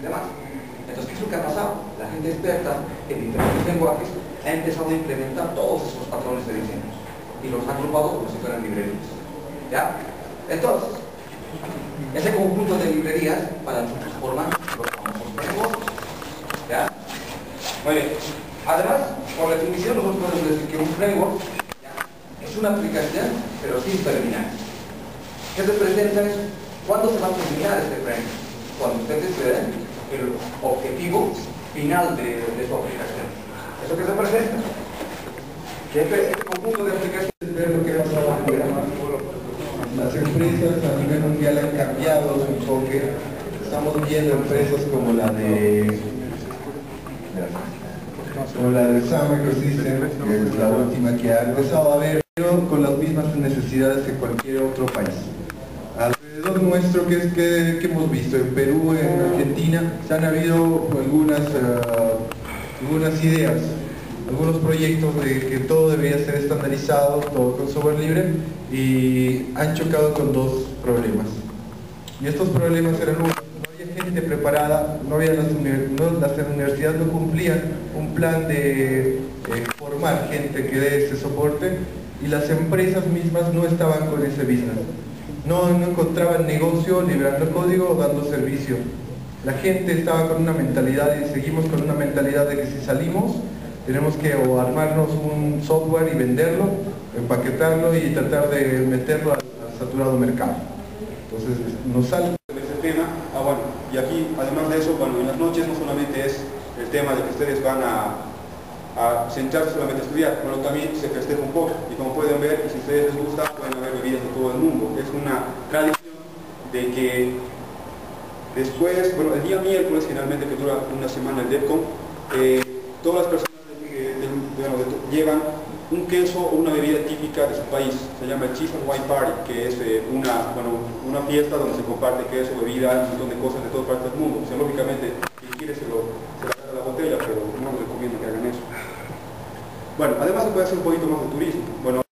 demás. Entonces, ¿qué es lo que ha pasado? La gente experta en diferentes lenguajes ha empezado a implementar todos esos patrones de diseño y los ha agrupado como si fueran librerías. ¿Ya? Entonces, ese conjunto de librerías para nosotros forman los famosos frameworks. ¿Ya? Muy bien. Además, por definición, nosotros podemos decir que un framework es una aplicación, pero sin terminar. ¿Qué representa eso? ¿Cuándo se va a terminar este framework? Cuando ustedes vean el objetivo final de su aplicación. ¿Eso qué representa? Que este conjunto de aplicaciones es lo que vamos a ver. Las empresas a nivel mundial han cambiado su enfoque. Estamos viendo empresas como la de Sun Microsystems, que es la última que ha empezado a ver, pero con las mismas necesidades que cualquier otro país. Alrededor nuestro, que hemos visto en Perú, en Argentina, se han habido algunas ideas, algunos proyectos de que todo debería ser estandarizado, todo con software libre, y han chocado con dos problemas. Y estos problemas eran uno: no había gente preparada, las universidades no cumplían un plan de formar gente que dé ese soporte, y las empresas mismas no estaban con ese business. No encontraban negocio liberando código o dando servicio. La gente estaba con una mentalidad, y seguimos con una mentalidad de que si salimos tenemos que o armarnos un software y venderlo, empaquetarlo y tratar de meterlo al saturado mercado. Entonces nos sale ese tema. Bueno, y aquí además de eso, bueno, en las noches no solamente es el tema de que ustedes van a centrarse solamente a estudiar, bueno, también se festeja un poco, y como pueden ver, y si a ustedes les gusta, pueden haber bebidas de todo el mundo. Es una tradición de que después, bueno, el día miércoles generalmente, que dura una semana el DevCon, todas las personas llevan un queso o una bebida típica de su país. Se llama el Cheese and Wine Party, que es una fiesta donde se comparte queso, bebida, un montón de cosas de todas partes del mundo. O sea, lógicamente, quien quiere se le agarra la botella, pero no les recomiendo que hagan eso. Bueno, además se puede hacer un poquito más de turismo. Bueno,